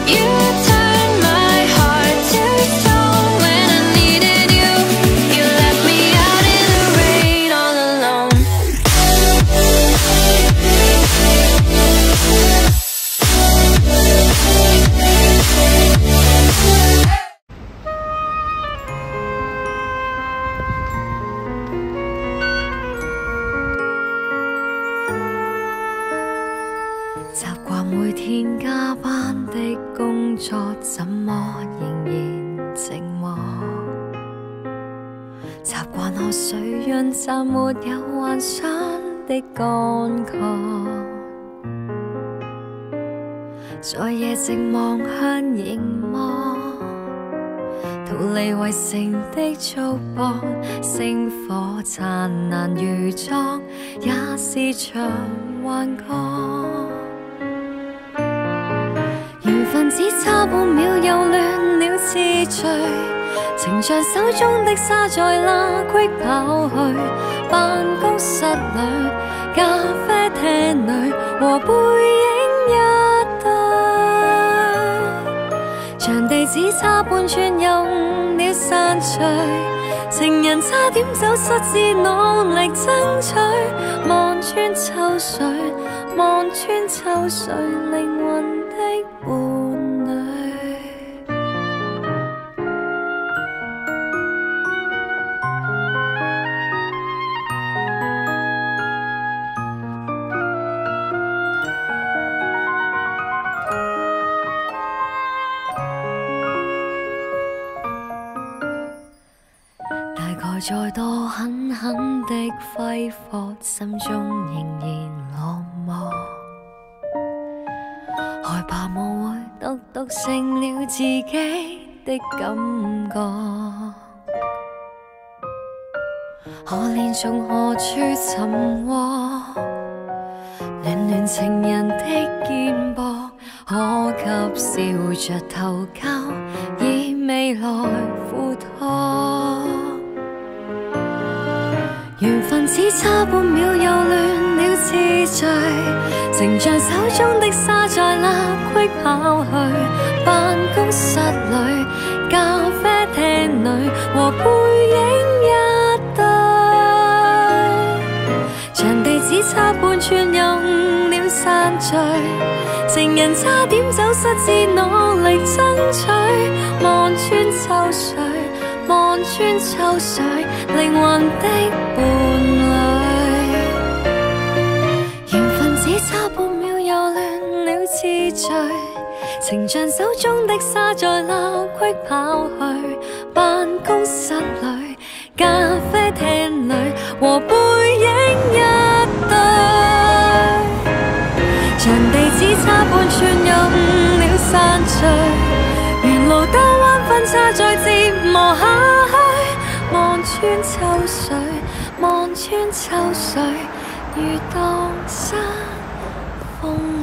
You turned my heart to stone when I needed you. You left me out in the rain all alone.習慣每天加班的工作，怎麼仍然寂寞？習慣喝水潤澤沒有幻想的乾涸，在夜靜望向熒幕，逃離圍城的束縛，星火燦爛如昨，也是場幻覺。緣分只差半秒又亂了次序，情像手中的沙在罅隙跑去。辦公室裏、咖啡廳裏和背影一對，場地只差半寸又誤了散聚，情人差點走失至努力爭取，望穿秋水，望穿秋水，靈魂的伴侶。大概再多狠狠的揮霍，心中仍然落寞，害怕我會獨成了自己的感覺。可憐從何處尋獲？暖情人的肩膊，可給笑着投靠，以未來付託。緣分只差半秒又亂了次序，情像手中的沙在罅隙跑去。辦公室裏、咖啡廳裏和背影一對，場地只差半寸又誤了散聚，情人差點走失至努力爭取，望穿秋水，望穿秋水，靈魂的伴侶。緣分只差半秒又亂了次序，情像手中的沙在罅隙跑去。辦公室裏、咖啡廳裏和背影一對，場地只差半寸又誤了散聚，沿路兜彎分岔再折磨下去，望穿秋水，望穿秋水，如蕩失風。